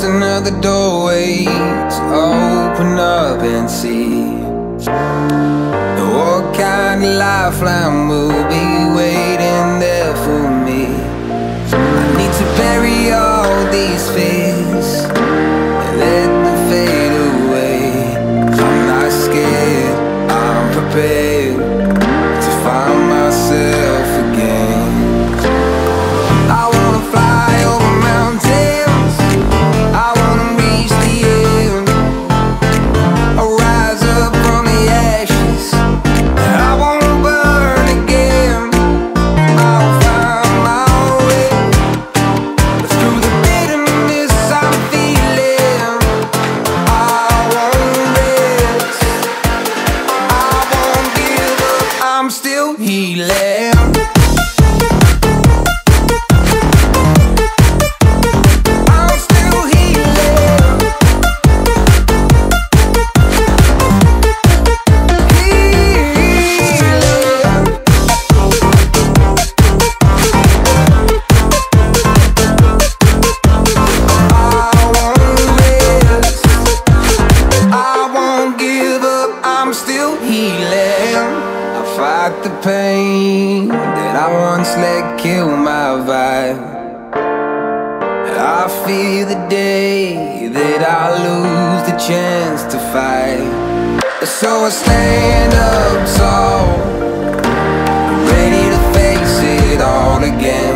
just another doorway to open up and see what kind of lifeline will be waiting there for me. I need to bury all these fears and let them fade away. I'm not scared, I'm prepared to find myself again. I wanna fly over mountains, I wanna reach the end. I'll rise up from the ashes, I wanna burn again. I'll find my way through the bitterness I'm feeling. I won't rest, I won't give up, I'm still healing. I'm still healing. I fight the pain that I once let kill my vibe. I fear the day that I lose the chance to fight. So I stand up tall, ready to face it all again.